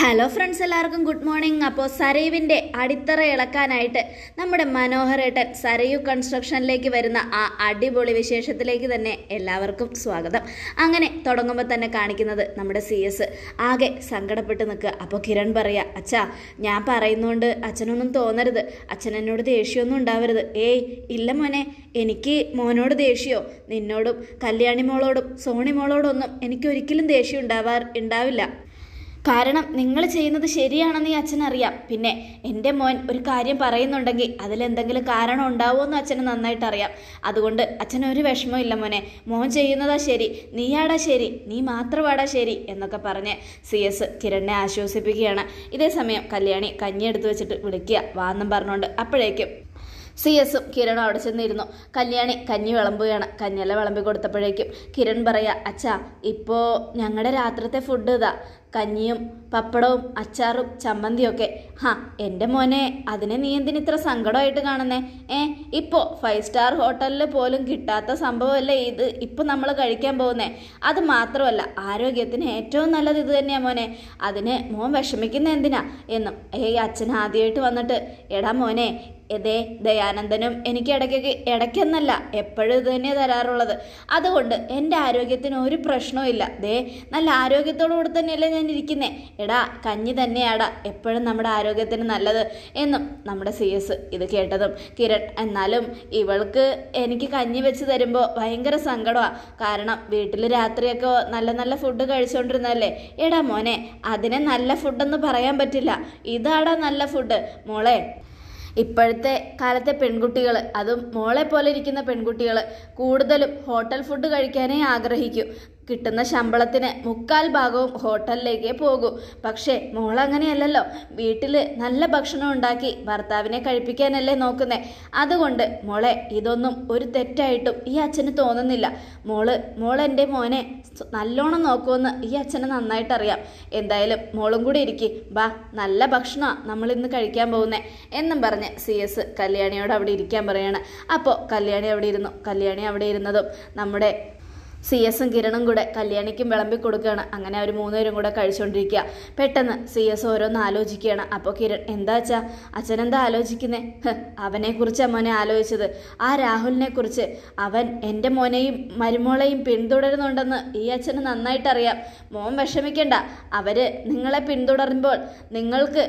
Hello friends, എല്ലാവർക്കും good morning. അപ്പോൾ സരയുവിൻ്റെ അടിത്തറ ഇളക്കാനായിട്ട് നമ്മുടെ മനോഹരേട്ടൻ സരയു കൺസ്ട്രക്ഷനിലേക്ക് വരുന്ന ആ അടിപൊളി വിശേഷത്തിലേക്ക് തന്നെ എല്ലാവർക്കും സ്വാഗതം. അങ്ങനെ തുടങ്ങുമ്പോൾ തന്നെ കാണിക്കുന്നത് നമ്മുടെ CS ആകെ സങ്കടപ്പെട്ട് നിൽക്കുക. അപ്പോൾ കിരൺ പറയുക, അച്ഛാ ഞാൻ പറയുന്നതുകൊണ്ട് അച്ഛനൊന്നും തോന്നരുത്, അച്ഛൻ എന്നോട് ദേഷ്യമൊന്നും ഉണ്ടാവരുത്. ഏയ് ഇല്ല മോനെ, എനിക്ക് മോനോട് ദേഷ്യമോ നിന്നോടും കല്യാണി മോളോടും സോണി മോളോടൊന്നും എനിക്കൊരിക്കലും ദേഷ്യം ഉണ്ടാവില്ല. കാരണം നിങ്ങൾ ചെയ്യുന്നത് ശരിയാണെന്ന് ഈ അച്ഛനറിയാം. പിന്നെ എൻ്റെ മോൻ ഒരു കാര്യം പറയുന്നുണ്ടെങ്കിൽ അതിലെന്തെങ്കിലും കാരണം ഉണ്ടാവുമെന്ന് അച്ഛന് നന്നായിട്ട് അറിയാം. അതുകൊണ്ട് അച്ഛനൊരു വിഷമവും ഇല്ല മോനെ, മോൻ ചെയ്യുന്നതാ ശരി, നീയാടാ ശരി, നീ മാത്രമാടാ ശരി എന്നൊക്കെ പറഞ്ഞ് CS കിരണിനെ ആശ്വസിപ്പിക്കുകയാണ്. ഇതേ സമയം കല്യാണി കഞ്ഞി എടുത്ത് വെച്ചിട്ട് വിളിക്കുക വാന്നും പറഞ്ഞുകൊണ്ട്. അപ്പോഴേക്കും CS കിരണും അവിടെ ചെന്നിരുന്നു. കല്യാണി കഞ്ഞി വിളമ്പുകയാണ്. കഞ്ഞില വിളമ്പി കൊടുത്തപ്പോഴേക്കും കിരൺ പറയാ, അച്ഛാ ഇപ്പോൾ ഞങ്ങളുടെ രാത്രിത്തെ ഫുഡ് ഇതാ, കഞ്ഞിയും പപ്പടവും അച്ചാറും ചമ്മന്തിയൊക്കെ. എൻ്റെ മോനെ, അതിനെ നീ എന്തിനിത്ര സങ്കടമായിട്ട് കാണുന്നേ? ഇപ്പോൾ 5 സ്റ്റാർ ഹോട്ടലിൽ പോലും കിട്ടാത്ത സംഭവമല്ലേ ഇത് ഇപ്പോൾ നമ്മൾ കഴിക്കാൻ പോകുന്നേ? അത് മാത്രമല്ല, ആരോഗ്യത്തിന് ഏറ്റവും നല്ലത് ഇത് തന്നെയാ മോനെ, അതിന് മോൻ വിഷമിക്കുന്ന എന്തിനാ എന്നും. അച്ഛൻ ആദ്യമായിട്ട് വന്നിട്ട്, എടാ മോനെ, ദയാനന്ദനും എനിക്ക് ഇടയ്ക്കെന്നല്ല എപ്പോഴും ഇത് തന്നെ തരാറുള്ളത്, അതുകൊണ്ട് എൻ്റെ ആരോഗ്യത്തിന് ഒരു പ്രശ്നവും ഇല്ല. നല്ല ആരോഗ്യത്തോടു കൂടി തന്നെയല്ലേ ഞാൻ ഇരിക്കുന്നേ. എടാ കഞ്ഞി തന്നെയാടാ എപ്പോഴും നമ്മുടെ ആരോഗ്യത്തിന് നല്ലത് എന്നും നമ്മുടെ CS ഇത് കേട്ടതും കിരൺ, എന്നാലും ഇവൾക്ക് എനിക്ക് കഞ്ഞി വെച്ച് തരുമ്പോൾ ഭയങ്കര സങ്കടമാണ്. കാരണം വീട്ടിൽ രാത്രിയൊക്കെ നല്ല നല്ല ഫുഡ് കഴിച്ചുകൊണ്ടിരുന്നതല്ലേ. എടാ മോനെ, അതിനെ നല്ല ഫുഡെന്ന് പറയാൻ പറ്റില്ല, ഇതാടാ നല്ല ഫുഡ് മോളെ. ഇപ്പോഴത്തെ കാലത്തെ പെൺകുട്ടികൾ, അതും മോളെ പോലെ ഇരിക്കുന്ന പെൺകുട്ടികൾ കൂടുതലും ഹോട്ടൽ ഫുഡ് കഴിക്കാനേ ആഗ്രഹിക്കൂ. കിട്ടുന്ന ശമ്പളത്തിന് 3/4 ഭാഗവും ഹോട്ടലിലേക്ക് പോകൂ. പക്ഷേ മോളങ്ങനെയല്ലല്ലോ, വീട്ടിൽ നല്ല ഭക്ഷണം ഉണ്ടാക്കി ഭർത്താവിനെ കഴിപ്പിക്കാനല്ലേ നോക്കുന്നേ. അതുകൊണ്ട് മോളെ, ഇതൊന്നും ഒരു തെറ്റായിട്ടും ഈ അച്ഛന് തോന്നുന്നില്ല. മോൾ എൻ്റെ മോനെ നല്ലോണം നോക്കുമെന്ന് ഈ അച്ഛന് നന്നായിട്ടറിയാം. എന്തായാലും മോളും കൂടി ഇരിക്കും, ബാ നല്ല ഭക്ഷണമാണ് നമ്മളിന്ന് കഴിക്കാൻ പോകുന്നേ എന്നും പറഞ്ഞ് CS കല്യാണിയോട് അവിടെ ഇരിക്കാൻ പറയാണ്. അപ്പോൾ കല്യാണി അവിടെ ഇരുന്നതും നമ്മുടെ CS കിരണും കൂടെ കല്യാണിക്കും വിളമ്പി കൊടുക്കുകയാണ്. അങ്ങനെ അവർ 3 പേരും കൂടെ കഴിച്ചുകൊണ്ടിരിക്കുക. പെട്ടെന്ന് CS ഓരോന്ന് ആലോചിക്കുകയാണ്. അപ്പോൾ കിരൺ, എന്താ അച്ഛാ, അച്ഛനെന്താ ആലോചിക്കുന്നേ? അവനെക്കുറിച്ചാണ് മോനെ ആലോചിച്ചത്, ആ രാഹുലിനെ കുറിച്ച്. അവൻ എൻ്റെ മോനെയും മരുമോളെയും പിന്തുടരുന്നുണ്ടെന്ന് ഈ അച്ഛന് നന്നായിട്ടറിയാം. മോൻ വിഷമിക്കണ്ട, നിങ്ങളെ പിന്തുടരുമ്പോൾ നിങ്ങൾക്ക്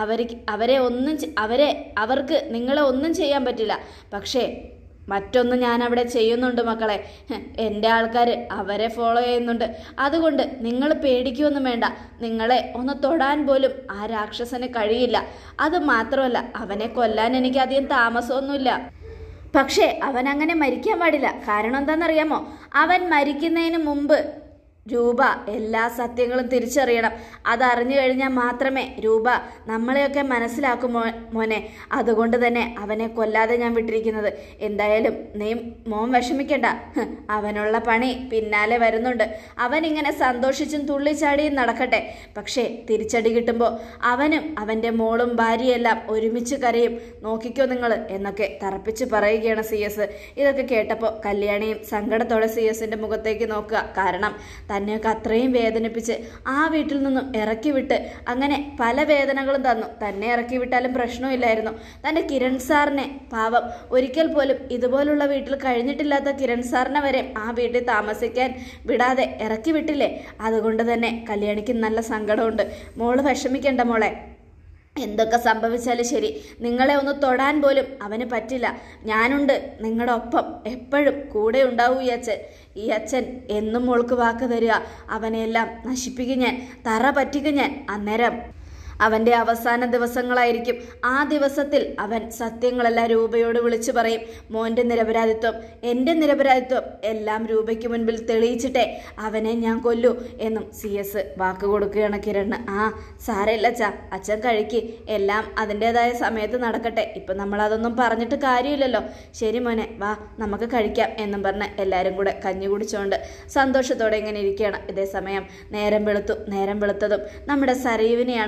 അവർക്ക് നിങ്ങളെ ഒന്നും ചെയ്യാൻ പറ്റില്ല. പക്ഷേ മറ്റൊന്ന് ഞാൻ അവിടെ ചെയ്യുന്നുണ്ട് മക്കളെ, എൻ്റെ ആൾക്കാർ അവരെ ഫോളോ ചെയ്യുന്നുണ്ട്. അതുകൊണ്ട് നിങ്ങൾ പേടിക്കുകയൊന്നും വേണ്ട, നിങ്ങളെ ഒന്ന് തൊടാൻ പോലും ആ രാക്ഷസന് കഴിയില്ല. അത് മാത്രമല്ല, അവനെ കൊല്ലാൻ എനിക്ക് അധികം താമസമൊന്നുമില്ല. പക്ഷേ അവൻ അങ്ങനെ മരിക്കാൻ പാടില്ല. കാരണം എന്താണെന്നറിയാമോ? അവൻ മരിക്കുന്നതിന് മുമ്പ് രൂപ എല്ലാ സത്യങ്ങളും തിരിച്ചറിയണം. അതറിഞ്ഞു കഴിഞ്ഞാൽ മാത്രമേ രൂപ നമ്മളെയൊക്കെ മനസ്സിലാക്കും മോനെ. അതുകൊണ്ട് തന്നെ അവനെ കൊല്ലാതെ ഞാൻ വിട്ടിരിക്കുന്നത്. എന്തായാലും നീ മോൻ വിഷമിക്കണ്ട, അവനുള്ള പണി പിന്നാലെ വരുന്നുണ്ട്. അവൻ ഇങ്ങനെ സന്തോഷിച്ചും തുള്ളിച്ചാടിയും നടക്കട്ടെ. പക്ഷേ തിരിച്ചടി കിട്ടുമ്പോൾ അവനും അവൻ്റെ മോളും ഭാര്യയെല്ലാം ഒരുമിച്ച് കരയും, നോക്കിക്കോ നിങ്ങൾ എന്നൊക്കെ തറപ്പിച്ച് പറയുകയാണ് CS. ഇതൊക്കെ കേട്ടപ്പോൾ കല്യാണിയും സങ്കടത്തോടെ CS-ൻ്റെ മുഖത്തേക്ക് നോക്കുക. കാരണം തന്നെയൊക്കെ അത്രയും വേദനിപ്പിച്ച് ആ വീട്ടിൽ നിന്നും ഇറക്കി വിട്ട് അങ്ങനെ പല വേദനകളും തന്നു. തന്നെ ഇറക്കി വിട്ടാലും പ്രശ്നമില്ലായിരുന്നു. തൻ്റെ കിരൺ സാറിനെ, പാവം, ഒരിക്കൽ പോലും ഇതുപോലുള്ള വീട്ടിൽ കഴിഞ്ഞിട്ടില്ലാത്ത കിരൺ സാറിനെ വരെ ആ വീട്ടിൽ താമസിക്കാൻ വിടാതെ ഇറക്കി വിട്ടില്ലേ. അതുകൊണ്ട് തന്നെ കല്യാണിക്ക് നല്ല സങ്കടമുണ്ട്. മോള് വിഷമിക്കണ്ട മോളെ, എന്തൊക്കെ സംഭവിച്ചാലും ശരി, നിങ്ങളെ ഒന്ന് തൊടാൻ പോലും അവന് പറ്റില്ല. ഞാനുണ്ട് നിങ്ങളുടെ ഒപ്പം, എപ്പോഴും കൂടെ ഉണ്ടാവും ഈ അച്ഛൻ എന്നും മോൾക്ക് വാക്ക് തരിക. അവനെല്ലാം നശിപ്പിക്കും ഞാൻ, തറ പറ്റിക്കും ഞാൻ. അന്നേരം അവൻ്റെ അവസാന ദിവസങ്ങളായിരിക്കും. ആ ദിവസത്തിൽ അവൻ സത്യങ്ങളെല്ലാം രൂപയോട് വിളിച്ചു പറയും. മോൻ്റെ നിരപരാധിത്വം, എൻ്റെ നിരപരാധിത്വം എല്ലാം രൂപയ്ക്ക് മുൻപിൽ തെളിയിച്ചിട്ടേ അവനെ ഞാൻ കൊല്ലൂ എന്നും CS വാക്ക് കൊടുക്കുകയാണ് കിരണ്. സാരമില്ല അച്ഛൻ കഴിക്ക്, എല്ലാം അതിൻ്റെതായ സമയത്ത് നടക്കട്ടെ. ഇപ്പം നമ്മളതൊന്നും പറഞ്ഞിട്ട് കാര്യമില്ലല്ലോ. ശരി മോനെ, വാ നമുക്ക് കഴിക്കാം എന്നും പറഞ്ഞ് എല്ലാവരും കൂടെ കഞ്ഞി കുടിച്ചുകൊണ്ട് സന്തോഷത്തോടെ ഇങ്ങനെ ഇരിക്കുകയാണ്. ഇതേ സമയം നേരം വെളുത്തതും നമ്മുടെ സരയുവിനെയാണ് കാണിക്കുന്നത്.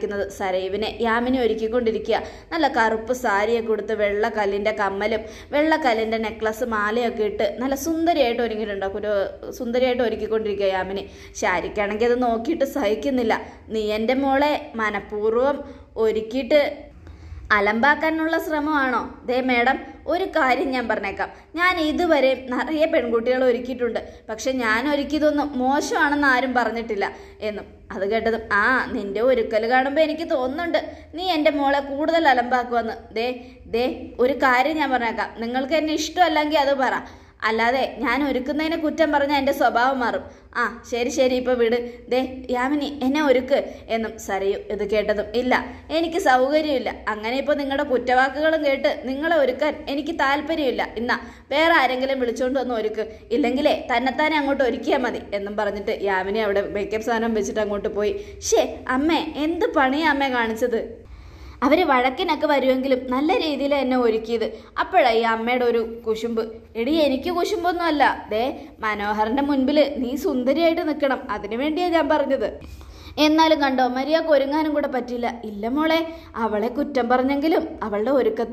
കാണിക്കുന്നത് സരയുവിനെ യാമിനി ഒരുക്കിക്കൊണ്ടിരിക്കുക. നല്ല കറുപ്പ് സാരിയൊക്കെ കൊടുത്ത് വെള്ളക്കല്ലിൻ്റെ കമ്മലും വെള്ളക്കല്ലിൻ്റെ നെക്ലസ് മാലയൊക്കെ ഇട്ട് നല്ല സുന്ദരിയായിട്ട് ഒരുങ്ങിയിട്ടുണ്ടോ, സുന്ദരിയായിട്ട് ഒരുക്കിക്കൊണ്ടിരിക്കുക യാമിനി. ശാരിക്കാണെങ്കിൽ അത് നോക്കിയിട്ട് സഹിക്കുന്നില്ല. നീ എൻ്റെ മോളെ മനഃപൂർവ്വം ഒരുക്കിയിട്ട് അലമ്പാക്കാനുള്ള ശ്രമമാണോ? ദേ മേഡം, ഒരു കാര്യം ഞാൻ പറഞ്ഞേക്കാം. ഞാൻ ഇതുവരെ നിറയെ പെൺകുട്ടികൾ ഒരുക്കിയിട്ടുണ്ട്, പക്ഷെ ഞാൻ ഒരുക്കിയതൊന്നും മോശമാണെന്ന് ആരും പറഞ്ഞിട്ടില്ല എന്നും. അത് കേട്ടതും നിന്റെ ഒരുക്കൽ കാണുമ്പോൾ എനിക്ക് തോന്നുന്നുണ്ട് നീ എൻ്റെ മോളെ കൂടുതൽ അലമ്പാക്കുമെന്ന്. ദേ ഒരു കാര്യം ഞാൻ പറഞ്ഞേക്കാം. നിങ്ങൾക്ക് എന്നെ ഇഷ്ടമല്ലെങ്കിൽ അത് പറ, അല്ലാതെ ഞാൻ ഒരുക്കുന്നതിനെ കുറ്റം പറഞ്ഞാൽ എൻ്റെ സ്വഭാവം മാറും. ശരി ഇപ്പോൾ വിട്. ദേ യാമിനി, എന്നെ ഒരുക്ക് എന്നും സരയു. ഇത് കേട്ടതും ഇല്ല, എനിക്ക് സൗകര്യമില്ല. അങ്ങനെ ഇപ്പോൾ നിങ്ങളുടെ കുറ്റവാക്കുകളും കേട്ട് നിങ്ങളെ ഒരുക്കാൻ എനിക്ക് താല്പര്യമില്ല. വേറെ ആരെങ്കിലും വിളിച്ചുകൊണ്ട് വന്ന് ഒരുക്ക്, ഇല്ലെങ്കിലേ തന്നെത്താനെ അങ്ങോട്ട് ഒരുക്കിയാൽ മതി എന്നും പറഞ്ഞിട്ട് യാമിനി അവിടെ മേക്കപ്പ് സാധനം വെച്ചിട്ട് അങ്ങോട്ട് പോയി. അമ്മേ, എന്ത് പണിയാ അമ്മേ കാണിച്ചത്? അവർ വഴക്കിനൊക്കെ വരുമെങ്കിലും നല്ല രീതിയിൽ എന്നെ ഒരുക്കിയത്. അപ്പോഴായി അമ്മയുടെ ഒരു കുശുമ്പ്. എടി, എനിക്ക് കുശുമ്പൊന്നുമല്ല. ദേ മനോഹറിന്റെ മുൻപിൽ നീ സുന്ദരിയായിട്ട് നിൽക്കണം, അതിനു വേണ്ടിയാണ് ഞാൻ പറഞ്ഞത്. എന്നാലും കണ്ടോ, മര്യാദക്ക് ഒരുങ്ങാനും കൂടെ പറ്റില്ല. ഇല്ല മോളെ, അവളെ കുറ്റം പറഞ്ഞെങ്കിലും അവളുടെ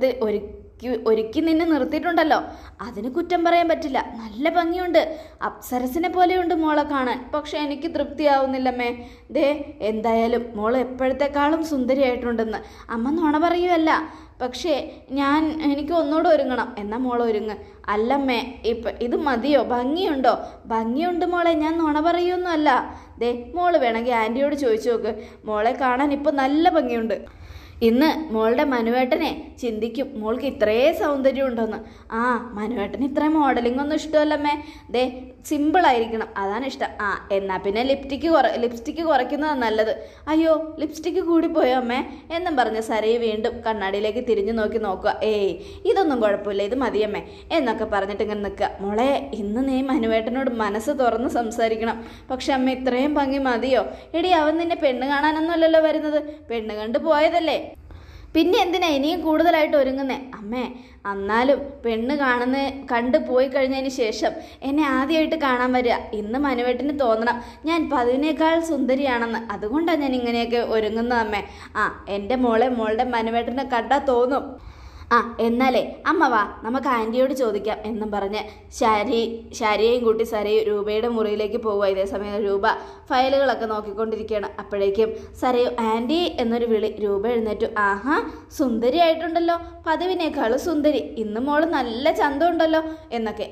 ഒരുക്കി നിന്നെ നിർത്തിയിട്ടുണ്ടല്ലോ, അതിന് കുറ്റം പറയാൻ പറ്റില്ല. നല്ല ഭംഗിയുണ്ട്, അപ്സരസിനെ പോലെയുണ്ട് മോളെ കാണാൻ. പക്ഷെ എനിക്ക് തൃപ്തിയാവുന്നില്ലമ്മേ. ദേ എന്തായാലും മോൾ എപ്പോഴത്തെക്കാളും സുന്ദരിയായിട്ടുണ്ടെന്ന് അമ്മ നുണ പറയുമല്ല. പക്ഷേ എനിക്ക് ഒന്നുകൂടെ ഒരുങ്ങണം. എന്നാ മോൾ ഒരുങ്ങ്. അല്ലമ്മേ, ഇത് മതിയോ? ഭംഗിയുണ്ട് മോളെ, ഞാൻ നുണ പറയുമൊന്നുമല്ല. ദേ മോള് വേണമെങ്കിൽ ആൻറ്റിയോട് ചോദിച്ചു നോക്ക്, മോളെ കാണാൻ ഇപ്പം നല്ല ഭംഗിയുണ്ട്. ഇന്ന് മോളുടെ മനുവേട്ടനെ ചിന്തിക്കും മോൾക്ക് ഇത്രേ സൗന്ദര്യം ഉണ്ടോന്ന്. മനുവേട്ടന് ഇത്രയും മോഡലിംഗ് ഒന്നും ഇഷ്ടമല്ലമ്മേ. ദേ സിമ്പിളായിരിക്കണം, അതാണ് ഇഷ്ടം. എന്നാ പിന്നെ ലിപ്സ്റ്റിക്ക് കുറയ്ക്കുന്നതാണ് നല്ലത്. അയ്യോ, ലിപ്സ്റ്റിക്ക് കൂടിപ്പോയോ അമ്മേ എന്നും പറഞ്ഞ് സരയു വീണ്ടും കണ്ണാടിയിലേക്ക് തിരിഞ്ഞു നോക്കുക. ഇതൊന്നും കുഴപ്പമില്ല, ഇത് മതിയമ്മേ എന്നൊക്കെ പറഞ്ഞിട്ട് ഇങ്ങനെ നിൽക്കുക. മോളെ, ഇന്ന് നീ മനുവേട്ടനോട് മനസ്സ് തുറന്ന് സംസാരിക്കണം. പക്ഷെ അമ്മ, ഇത്രയും ഭംഗി മതിയോ? എടി, അവൻ നിന്നെ പെണ്ണ് കാണാനൊന്നുമല്ലല്ലോ വരുന്നത്, പെണ്ണ് കണ്ടു പോയതല്ലേ. പിന്നെ എന്തിനാ ഇനിയും കൂടുതലായിട്ട് ഒരുങ്ങുന്നേ? അമ്മേ, എന്നാലും പെണ്ണ് കണ്ടു പോയി കഴിഞ്ഞതിന് ശേഷം എന്നെ ആദ്യമായിട്ട് കാണാൻ വരിക. ഇന്ന് മനുവേട്ടന് തോന്നണം ഞാൻ പതിവിനേക്കാൾ സുന്ദരിയാണെന്ന്. അതുകൊണ്ടാണ് ഞാൻ ഇങ്ങനെയൊക്കെ ഒരുങ്ങുന്നത് അമ്മേ. എൻ്റെ മോളുടെ മനുവേട്ടനെ കണ്ടാൽ തോന്നും. എന്നാലേ അമ്മ വാ, നമുക്ക് ആൻറ്റിയോട് ചോദിക്കാം എന്നും പറഞ്ഞ് ശാരിയെയും കൂട്ടി സരയു രൂപയുടെ മുറിയിലേക്ക് പോവുക. ഇതേ സമയം രൂപ ഫയലുകളൊക്കെ നോക്കിക്കൊണ്ടിരിക്കുകയാണ്. അപ്പോഴേക്കും സരയു ആൻറ്റി എന്നൊരു വിളി. രൂപ എഴുന്നേറ്റു. സുന്ദരിയായിട്ടുണ്ടല്ലോ, പതിവിനേക്കാളും സുന്ദരി. ഇന്ന് മോള് നല്ല ചന്തമുണ്ടല്ലോ എന്നൊക്കെ.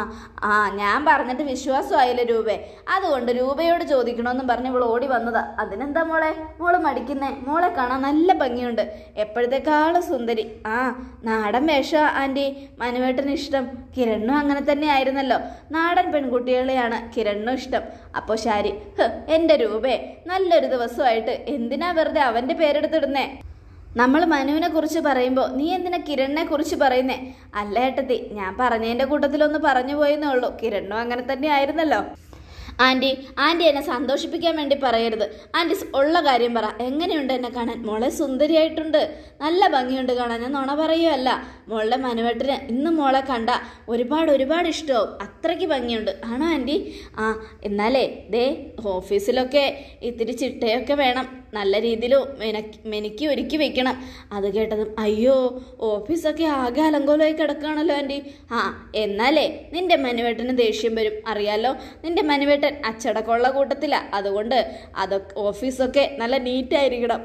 ഞാൻ പറഞ്ഞിട്ട് വിശ്വാസമായില്ല രൂപേ, അതുകൊണ്ട് രൂപയോട് ചോദിക്കണമെന്നും പറഞ്ഞ് ഇവൾ ഓടി വന്നതാ. അതിനെന്താ മോള് മടിക്കുന്നേ? മോളെ കാണാൻ നല്ല ഭംഗിയുണ്ട്, എപ്പോഴത്തേക്കാളും സുന്ദരി. നാടൻ വേഷ ആൻറ്റി മനുവേട്ടന് ഇഷ്ടം. കിരണ്ണും അങ്ങനെ തന്നെ ആയിരുന്നല്ലോ, നാടൻ പെൺകുട്ടികളെയാണ് കിരണ്ണും ഇഷ്ടം. അപ്പോൾ ശാരി, എൻ്റെ രൂപേ, നല്ലൊരു ദിവസമായിട്ട് എന്തിനാ വെറുതെ അവൻ്റെ പേരെടുത്തിടുന്നേ? നമ്മൾ മനുവിനെ കുറിച്ച് പറയുമ്പോൾ നീ എന്തിനാ കിരണിനെ കുറിച്ച് പറയുന്നേ? അല്ല ഏട്ടത്തി, ഞാൻ പറഞ്ഞതിൻ്റെ കൂട്ടത്തിലൊന്ന് പറഞ്ഞു പോയെന്നേ ഉള്ളൂ. കിരണ്ണും അങ്ങനെ തന്നെ ആയിരുന്നല്ലോ. ആൻറ്റി എന്നെ സന്തോഷിപ്പിക്കാൻ വേണ്ടി പറയരുത്. ആൻറ്റി ഉള്ള കാര്യം പറ. എങ്ങനെയുണ്ട് എന്നെ കാണാൻ? മോളെ സുന്ദരിയായിട്ടുണ്ട്, നല്ല ഭംഗിയുണ്ട് കാണാൻ. ഞാൻ നുണ പറയുകയല്ല. മോളുടെ മനുവേട്ടന് ഇന്ന് മോളെ കണ്ട ഒരുപാട് ഇഷ്ടമാവും, അത്രയ്ക്ക് ഭംഗിയുണ്ട്. ആണോ ആൻറ്റി? എന്നാലേ ദേ ഓഫീസിലൊക്കെ ഇത്തിരി ചിട്ടയൊക്കെ വേണം, നല്ല രീതിയിൽ മെനിക്ക് ഒരുക്കി വെക്കണം. അത് കേട്ടതും അയ്യോ, ഓഫീസൊക്കെ ആകെ അലങ്കോലമായി കിടക്കുകയാണല്ലോ ആൻറ്റി. എന്നാലേ നിന്റെ മനുവേട്ടന് ദേഷ്യം വരും, അറിയാലോ. നിന്റെ മനുവേട്ടൻ അച്ചടക്കമുള്ള കൂട്ടത്തില, അതുകൊണ്ട് അതൊക്കെ ഓഫീസൊക്കെ നല്ല നീറ്റായിരിക്കണം.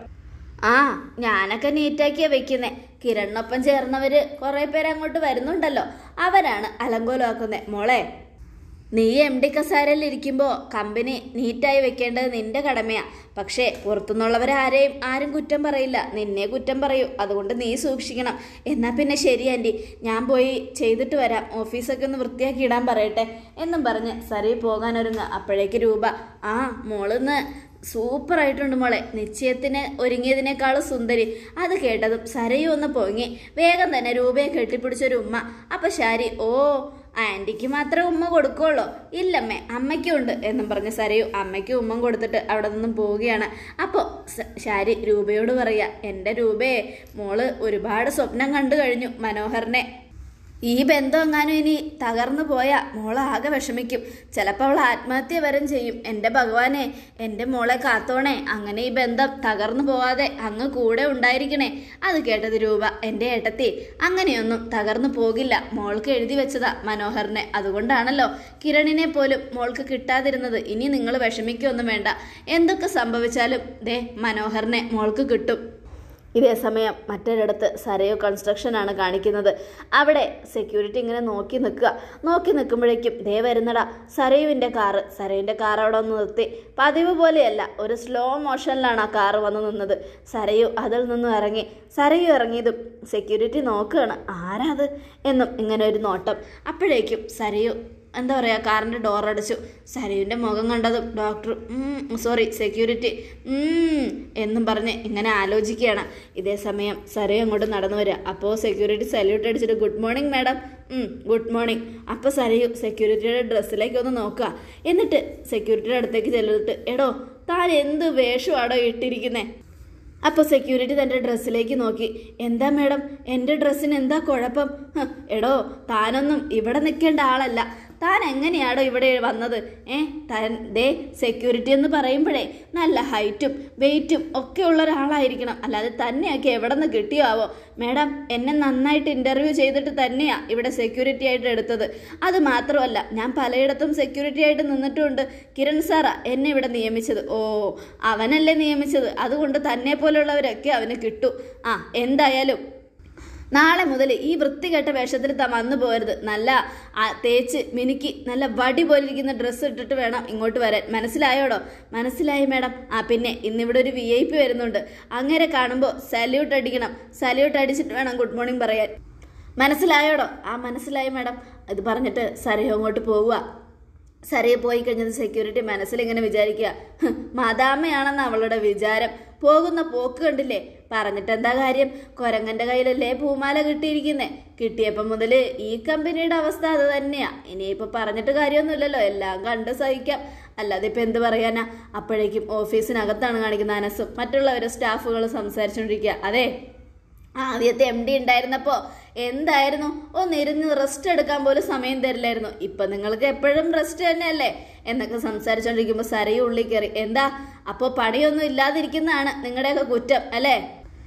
ഞാനൊക്കെ നീറ്റാക്കിയാ വെക്കുന്നേ. കിരണിനൊപ്പം ചേർന്നവര് കുറെ പേര് അങ്ങോട്ട് വരുന്നുണ്ടല്ലോ, അവരാണ് അലങ്കോലമാക്കുന്നത്. മോളെ, നീ MD കസാരയിൽ ഇരിക്കുമ്പോൾ കമ്പനി നീറ്റായി വെക്കേണ്ടത് നിന്റെ കടമയാണ്. പക്ഷേ ആരും കുറ്റം പറയില്ല, നിന്നെ കുറ്റം പറയൂ. അതുകൊണ്ട് നീ സൂക്ഷിക്കണം. എന്നാൽ പിന്നെ ശരി ആൻറ്റി, ഞാൻ പോയി ചെയ്തിട്ട് വരാം, ഓഫീസൊക്കെ ഒന്ന് വൃത്തിയാക്കി ഇടാൻ പറയട്ടെ എന്നും പറഞ്ഞ് സരയു പോകാനൊരുങ്ങ. അപ്പോഴേക്ക് രൂപ, മോളിന്ന് സൂപ്പറായിട്ടുണ്ട് മോളെ, നിശ്ചയത്തിന് ഒരുങ്ങിയതിനേക്കാളും സുന്ദരി. അത് കേട്ടതും സരയു ഒന്ന് പൊങ്ങി വേഗം തന്നെ രൂപയെ കെട്ടിപ്പിടിച്ചൊരു ഉമ്മ. അപ്പം ശാരി, ആൻറ്റിക്ക് മാത്രമേ ഉമ്മ കൊടുക്കുള്ളൂ? ഇല്ലമ്മേ, അമ്മയ്ക്കും ഉണ്ട് എന്നും പറഞ്ഞ് സരയു അമ്മയ്ക്ക് ഉമ്മ കൊടുത്തിട്ട് അവിടെ നിന്നും പോവുകയാണ്. അപ്പോൾ ശാരി രൂപയോട് പറയുക, എൻ്റെ രൂപയെ, മോള് ഒരുപാട് സ്വപ്നം കണ്ടു കഴിഞ്ഞു മനോഹറിനെ. ഈ ബന്ധം എങ്ങാനും ഇനി തകർന്നു പോയാൽ മോളാകെ വിഷമിക്കും. ചിലപ്പോൾ അവൾ ആത്മഹത്യ വരും ചെയ്യും. എൻ്റെ ഭഗവാനെ, എൻ്റെ മോളെ കാത്തോണേ. അങ്ങനെ ഈ ബന്ധം തകർന്നു പോവാതെ അങ്ങ് കൂടെ ഉണ്ടായിരിക്കണേ. അത് കേട്ടത് രൂപ, എൻ്റെ ഏട്ടത്തി, അങ്ങനെയൊന്നും തകർന്നു പോകില്ല. മോൾക്ക് എഴുതി വെച്ചതാ മനോഹറിനെ. അതുകൊണ്ടാണല്ലോ കിരണിനെ പോലും മോൾക്ക് കിട്ടാതിരുന്നത്. ഇനി നിങ്ങൾ വിഷമിക്കൊന്നും വേണ്ട. എന്തൊക്കെ സംഭവിച്ചാലും ദേ മനോഹറിനെ മോൾക്ക് കിട്ടും. ഇതേ സമയം മറ്റൊരിടത്ത് സരയു കൺസ്ട്രക്ഷനാണ് കാണിക്കുന്നത്. അവിടെ സെക്യൂരിറ്റി ഇങ്ങനെ നോക്കി നിൽക്കുമ്പോഴേക്കും ദേ വരുന്നടാ സരയുവിൻ്റെ കാറ്. സരയുവിൻ്റെ കാർ അവിടെ ഒന്ന് നിർത്തി. പതിവ് പോലെയല്ല, ഒരു സ്ലോ മോഷനിലാണ് ആ കാറ് വന്ന് നിന്നത്. സരയു അതിൽ നിന്നും ഇറങ്ങി. സരയു ഇറങ്ങിയതും സെക്യൂരിറ്റി നോക്കുകയാണ്, ആരാ അത് എന്നും ഇങ്ങനെ ഒരു നോട്ടം. അപ്പോഴേക്കും സരയു എന്താ പറയുക, കാറിൻ്റെ ഡോർ അടച്ചു. സരയുവിൻ്റെ മുഖം കണ്ടതും സെക്യൂരിറ്റി എന്നും പറഞ്ഞ് ഇങ്ങനെ ആലോചിക്കുകയാണ്. ഇതേ സമയം സരയു അങ്ങോട്ട് നടന്നു വരിക. അപ്പോൾ സെക്യൂരിറ്റി സല്യൂട്ട് അടിച്ചിട്ട് good morning madam. Good morning. അപ്പോൾ സരയു സെക്യൂരിറ്റിയുടെ ഡ്രസ്സിലേക്ക് ഒന്ന് നോക്കുക. എന്നിട്ട് സെക്യൂരിറ്റിയുടെ അടുത്തേക്ക് ചെല്ലിട്ട്, എടോ താൻ എന്ത് വേഷമാണോ ഇട്ടിരിക്കുന്നത്? അപ്പോൾ സെക്യൂരിറ്റി തൻ്റെ ഡ്രസ്സിലേക്ക് നോക്കി. എന്താ മാഡം, എൻ്റെ ഡ്രസ്സിന് എന്താ കുഴപ്പം? എടോ താനൊന്നും ഇവിടെ നിൽക്കേണ്ട ആളല്ല. താൻ എങ്ങനെയാണോ ഇവിടെ വന്നത്? ദേ സെക്യൂരിറ്റി എന്ന് പറയുമ്പോഴേ നല്ല ഹൈറ്റും വെയിറ്റും ഒക്കെ ഉള്ള ഒരാളായിരിക്കണം. അല്ലാതെ തന്നെയൊക്കെ എവിടെ നിന്ന് കിട്ടിയോ ആവോ? മാഡം, എന്നെ നന്നായിട്ട് ഇൻ്റർവ്യൂ ചെയ്തിട്ട് തന്നെയാണ് ഇവിടെ സെക്യൂരിറ്റി ആയിട്ട് എടുത്തത്. അത് മാത്രമല്ല, ഞാൻ പലയിടത്തും സെക്യൂരിറ്റി ആയിട്ട് നിന്നിട്ടുമുണ്ട്. കിരൺ സാറാ എന്നെ ഇവിടെ നിയമിച്ചത്. ഓ, അവനല്ലേ നിയമിച്ചത്? അതുകൊണ്ട് തന്നെ പോലുള്ളവരൊക്കെ അവന് കിട്ടും. എന്തായാലും നാളെ മുതൽ ഈ വൃത്തികെട്ട വേഷത്തിൽ താൻ വന്നു പോകരുത്. നല്ല തേച്ച് മിനുക്കി നല്ല വടി പോലിരിക്കുന്ന ഡ്രസ്സ് ഇട്ടിട്ട് വേണം ഇങ്ങോട്ട് വരാൻ. മനസ്സിലായോടോ? മനസ്സിലായി മാഡം. പിന്നെ ഇന്നിവിടെ ഒരു VIP വരുന്നുണ്ട്. അങ്ങനെ കാണുമ്പോൾ സല്യൂട്ട് അടിക്കണം. സല്യൂട്ട് അടിച്ചിട്ട് വേണം ഗുഡ് മോർണിംഗ് പറയാൻ. മനസ്സിലായോടോ? മനസ്സിലായി മാഡം. ഇത് പറഞ്ഞിട്ട് സരയു അങ്ങോട്ട് പോവുക. സരയു പോയി കഴിഞ്ഞത് സെക്യൂരിറ്റി മനസ്സിലിങ്ങനെ വിചാരിക്കുക, മദാമയാണെന്ന് അവളുടെ വിചാരം. പോകുന്ന പോക്ക് കണ്ടില്ലേ? പറഞ്ഞിട്ട് എന്താ കാര്യം? കൊരങ്ങൻ്റെ കയ്യിലല്ലേ പൂമാല കിട്ടിയിരിക്കുന്നേ. കിട്ടിയപ്പം മുതൽ ഈ കമ്പനിയുടെ അവസ്ഥ അത് തന്നെയാ. ഇനിയിപ്പോൾ പറഞ്ഞിട്ട് കാര്യമൊന്നുമില്ലല്ലോ, എല്ലാം കണ്ട് സഹിക്കാം. അല്ലാതെ ഇപ്പം എന്ത് പറയാനാ? അപ്പോഴേക്കും ഓഫീസിനകത്താണ് കാണിക്കുന്ന അനസും മറ്റുള്ളവരും സ്റ്റാഫുകൾ സംസാരിച്ചുകൊണ്ടിരിക്കുക. അതെ, ആദ്യത്തെ MD ഉണ്ടായിരുന്നപ്പോൾ എന്തായിരുന്നു, ഒന്നിരുന്ന് റെസ്റ്റ് എടുക്കാൻ പോലും സമയം തരില്ലായിരുന്നു. ഇപ്പം നിങ്ങൾക്ക് എപ്പോഴും റെസ്റ്റ് തന്നെയല്ലേ എന്നൊക്കെ സംസാരിച്ചുകൊണ്ടിരിക്കുമ്പോൾ സരയു ഉള്ളിൽ കയറി. എന്താ അപ്പോൾ പണിയൊന്നും ഇല്ലാതിരിക്കുന്നതാണ് നിങ്ങളുടെയൊക്കെ കുറ്റം അല്ലേ?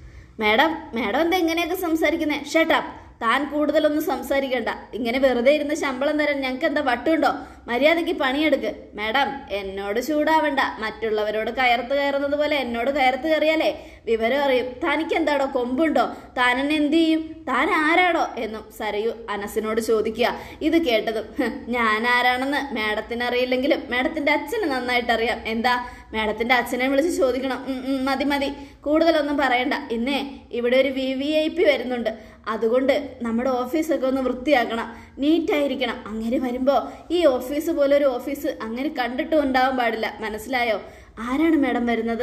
മാഡം എന്താ ഇങ്ങനെയൊക്കെ സംസാരിക്കുന്നത്? ഷട്ടപ്പ്. താൻ കൂടുതലൊന്നും സംസാരിക്കണ്ട. ഇങ്ങനെ വെറുതെ ഇരുന്ന് ശമ്പളം തരാൻ ഞങ്ങൾക്ക് എന്താ വട്ടുണ്ടോ? മര്യാദയ്ക്ക് പണിയെടുക്ക്. മാഡം, എന്നോട് ചൂടാവണ്ട. മറ്റുള്ളവരോട് കയറുന്നത് പോലെ എന്നോട് കയറിയാലേ വിവരം അറിയും. തനിക്ക് എന്താടോ കൊമ്പുണ്ടോ? താൻ എന്നെ എന്ത് ചെയ്യും? താൻ ആരാടോ എന്നും സരയു അനസിനോട് ചോദിക്കുക. ഇത് കേട്ടതും, ഞാൻ ആരാണെന്ന് മാഡത്തിന് അറിയില്ലെങ്കിലും മാഡത്തിൻ്റെ അച്ഛന് നന്നായിട്ട് അറിയാം. എന്താ, മാഡത്തിൻ്റെ അച്ഛനെ വിളിച്ച് ചോദിക്കണം. മതി, കൂടുതലൊന്നും പറയണ്ട. ഇന്നേ ഇവിടെ ഒരു VIP വരുന്നുണ്ട്. അതുകൊണ്ട് നമ്മുടെ ഓഫീസൊക്കെ ഒന്ന് വൃത്തിയാക്കണം, നീറ്റായിരിക്കണം. അങ്ങനെ വരുമ്പോൾ ഈ ഓഫീസ് പോലൊരു ഓഫീസ് അങ്ങനെ കണ്ടിട്ടും ഉണ്ടാവാൻ പാടില്ല. മനസ്സിലായോ? ആരാണ് മാഡം വരുന്നത്?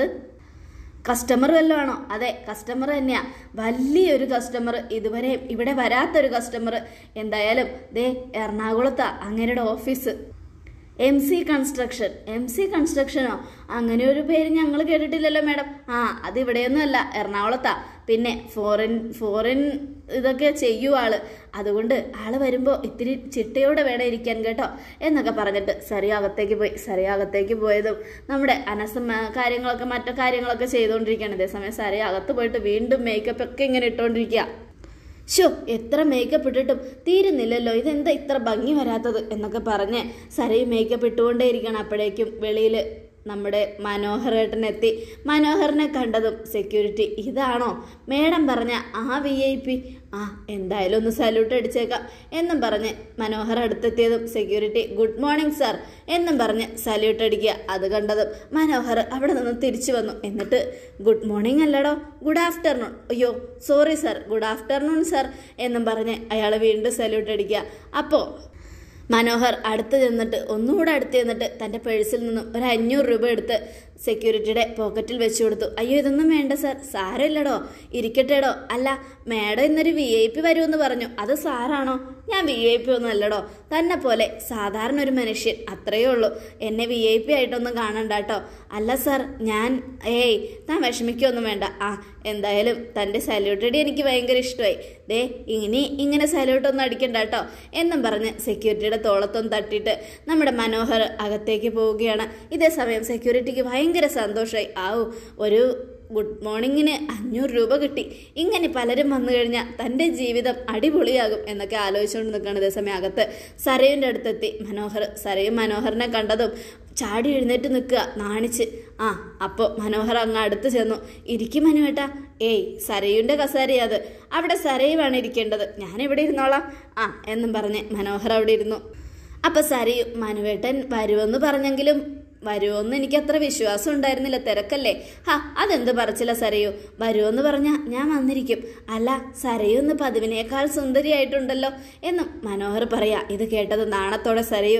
കസ്റ്റമർ വല്ലതും ആണോ? അതെ, കസ്റ്റമർ തന്നെയാ. വലിയൊരു കസ്റ്റമർ, ഇതുവരെ ഇവിടെ വരാത്തൊരു കസ്റ്റമർ. എന്തായാലും ദേ എറണാകുളത്താ അങ്ങനെയുടെ ഓഫീസ്. MC കൺസ്ട്രക്ഷനോ? അങ്ങനെ ഒരു പേര് ഞങ്ങൾ കേട്ടിട്ടില്ലല്ലോ മാഡം. അതിവിടെയൊന്നും അല്ല, എറണാകുളത്താ. പിന്നെ ഫോറിൻ ഇതൊക്കെ ചെയ്യൂ ആള്. അതുകൊണ്ട് ആള് വരുമ്പോൾ ഇത്തിരി ചിട്ടയോടെ വേണം ഇരിക്കാൻ കേട്ടോ എന്നൊക്കെ പറഞ്ഞിട്ട് സരയു അകത്തേക്ക് പോയതും നമ്മുടെ അനസം മറ്റു കാര്യങ്ങളൊക്കെ ചെയ്തുകൊണ്ടിരിക്കുകയാണ്. അതേസമയം സരയു അകത്ത് പോയിട്ട് വീണ്ടും മേക്കപ്പ് ഒക്കെ ഇങ്ങനെ ഇട്ടുകൊണ്ടിരിക്കുക. എത്ര മേക്കപ്പ് ഇട്ടിട്ടും തീരുന്നില്ലല്ലോ, ഇതെന്താ ഇത്ര ഭംഗി വരാത്തത് എന്നൊക്കെ പറഞ്ഞ് സരയു മേക്കപ്പ് ഇട്ടുകൊണ്ടേയിരിക്കണം. അപ്പോഴേക്കും വെളിയിൽ നമ്മുടെ മനോഹരേട്ടനെത്തി. മനോഹറിനെ കണ്ടതും സെക്യൂരിറ്റി, ഇതാണോ മേഡം പറഞ്ഞ VIP? എന്തായാലും ഒന്ന് സല്യൂട്ട് അടിച്ചേക്കാം എന്നും പറഞ്ഞ് മനോഹർ അടുത്തെത്തിയതും സെക്യൂരിറ്റി ഗുഡ് മോർണിംഗ് സാർ എന്നും പറഞ്ഞ് സല്യൂട്ട് അടിക്കുക. അത് കണ്ടതും മനോഹർ അവിടെ നിന്ന് തിരിച്ചു വന്നു. എന്നിട്ട് ഗുഡ് മോർണിംഗ് അല്ലടോ, ഗുഡ് ആഫ്റ്റർനൂൺ. അയ്യോ sorry sir, good afternoon sir എന്നും പറഞ്ഞ് അയാൾ വീണ്ടും സല്യൂട്ട് അടിക്കുക. അപ്പോൾ മനോഹർ ഒന്നുകൂടെ അടുത്ത് ചെന്നിട്ട് തൻ്റെ പേഴ്സിൽ നിന്നും ഒരു 500 രൂപ എടുത്ത് സെക്യൂരിറ്റിയുടെ പോക്കറ്റിൽ വെച്ചു കൊടുത്തു. അയ്യോ ഇതൊന്നും വേണ്ട സാർ, സാരമില്ലടോ, ഇരിക്കട്ടെടോ. അല്ല മാഡം ഇന്നൊരു VIP വരുമെന്ന് പറഞ്ഞു, അത് സാറാണോ? ഞാൻ VIP ഒന്നും അല്ലടോ, തന്നെ പോലെ സാധാരണ ഒരു മനുഷ്യൻ, അത്രയേ ഉള്ളൂ. എന്നെ VIP ആയിട്ടൊന്നും കാണണ്ട കേട്ടോ. അല്ല സാർ ഞാൻ താൻ വിഷമിക്കൊന്നും വേണ്ട. എന്തായാലും തൻ്റെ സല്യൂട്ടടി എനിക്ക് ഭയങ്കര ഇഷ്ടമായി. ദേ ഇങ്ങനെ സല്യൂട്ടൊന്നും അടിക്കണ്ട കേട്ടോ എന്നും പറഞ്ഞ് സെക്യൂരിറ്റിയുടെ തോളത്തൊന്നും തട്ടിയിട്ട് നമ്മുടെ മനോഹർ അകത്തേക്ക് പോവുകയാണ്. ഇതേ സമയം സെക്യൂരിറ്റിക്ക് ഭയങ്കര സന്തോഷമായി. ഒരു ഗുഡ് മോർണിംഗിന് 500 രൂപ കിട്ടി. ഇങ്ങനെ പലരും വന്നു കഴിഞ്ഞാൽ തൻ്റെ ജീവിതം അടിപൊളിയാകും എന്നൊക്കെ ആലോചിച്ചുകൊണ്ട് നിൽക്കുകയാണ്. ഇതേസമയം അകത്ത് സരയുൻ്റെ അടുത്തെത്തി മനോഹർ. സരയും മനോഹറിനെ കണ്ടതും ചാടി എഴുന്നേറ്റ് നിൽക്കുക നാണിച്ച്. അപ്പോൾ മനോഹർ അങ്ങ് അടുത്ത് ചെന്നു. ഇരിക്കും മനുവേട്ടാ. സരയുൻ്റെ കസേരയത്, അവിടെ സരയുമാണ് ഇരിക്കേണ്ടത്, ഞാൻ ഇവിടെ ഇരുന്നോളാം എന്നും പറഞ്ഞ് മനോഹർ അവിടെ ഇരുന്നു. അപ്പം സരയു മനുവേട്ടൻ വരുമെന്ന് പറഞ്ഞെങ്കിലും വരുമോന്ന് എനിക്ക് അത്ര വിശ്വാസം ഉണ്ടായിരുന്നില്ല, തിരക്കല്ലേ. അതെന്ത് പറച്ചില്ല സരയു, വരുമെന്ന് പറഞ്ഞാൽ ഞാൻ വന്നിരിക്കും. അല്ല സരയു ഇന്ന് പതിവിനേക്കാൾ സുന്ദരിയായിട്ടുണ്ടല്ലോ എന്നും മനോഹർ പറയാ. ഇത് കേട്ടത് നാണത്തോടെ സരയു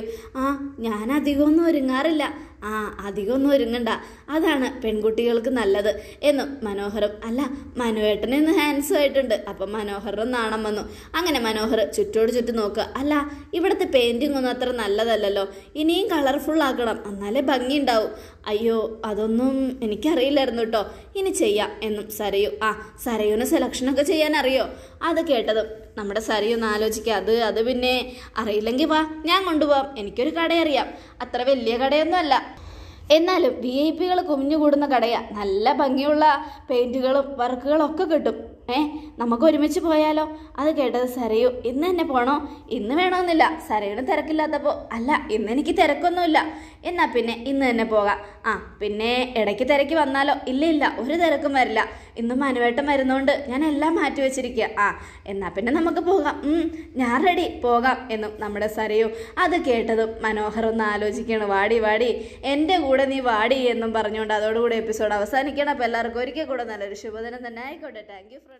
ഞാൻ അധികമൊന്നും ഒരുങ്ങാറില്ല. അധികമൊന്നും ഒരുങ്ങണ്ട, അതാണ് പെൺകുട്ടികൾക്ക് നല്ലത് എന്നും മനോഹറും. അല്ല മനുവേട്ടൻ ഇന്ന് ഹാൻഡ്സം ആയിട്ടുണ്ട്. അപ്പം മനോഹറിന് നാണം വന്നു. അങ്ങനെ മനോഹർ ചുറ്റോട് ചുറ്റും നോക്കുക. അല്ല ഇവിടുത്തെ പെയിന്റിംഗ് ഒന്നും അത്ര നല്ലതല്ലല്ലോ, ഇനിയും കളർഫുൾ ആക്കണം, എന്നാലേ ഭംഗി ഉണ്ടാവും. അയ്യോ അതൊന്നും എനിക്കറിയില്ലായിരുന്നു കേട്ടോ, ഇനി ചെയ്യാം എന്നും സരയു. സരയുവിന് സെലക്ഷനൊക്കെ ചെയ്യാൻ അറിയോ? അത് കേട്ടതും നമ്മുടെ സരയൊന്ന് ആലോചിക്കുക. അത് പിന്നെ അറിയില്ലെങ്കിൽ വാ, ഞാൻ കൊണ്ടുപോകാം, എനിക്കൊരു കടയറിയാം, അത്ര വലിയ കടയൊന്നും അല്ല, എന്നാലും VIP കുമിഞ്ഞുകൂടുന്ന കടയാ, നല്ല ഭംഗിയുള്ള പെയിന്റുകളും വർക്കുകളും ഒക്കെ കിട്ടും. നമുക്ക് ഒരുമിച്ച് പോയാലോ? അത് കേട്ടത് സരയു. ഇന്ന് തന്നെ പോണോ? ഇന്ന് വേണമെന്നില്ല, സരയുടെ തിരക്കില്ലാത്തപ്പോൾ. അല്ല ഇന്ന് എനിക്ക് തിരക്കൊന്നുമില്ല, എന്നാ പിന്നെ ഇന്ന് തന്നെ പോകാം. പിന്നെ ഇടയ്ക്ക് തിരക്ക് വന്നാലോ? ഇല്ല ഒരു തിരക്കും വരില്ല, ഇന്ന് മനുവേട്ടൻ വരുന്നോണ്ട് ഞാൻ എല്ലാം മാറ്റി വെച്ചിരിക്കുക. എന്നാ പിന്നെ നമുക്ക് പോകാം. ഞാൻ റെഡി, പോകാം എന്നും നമ്മുടെ സരയു. അത് കേട്ടതും മനോഹർ ഒന്ന് ആലോചിക്കണം. വാടി എൻ്റെ കൂടെ നീ വാടി എന്നും പറഞ്ഞുകൊണ്ട് അതോടുകൂടി എപ്പിസോഡ് അവസാനിക്കണം. അപ്പോൾ എല്ലാവർക്കും ഒരിക്കൽ കൂടെ നല്ലൊരു ശുഭദിനം തന്നെ ആയിക്കോട്ടെ. Thank U.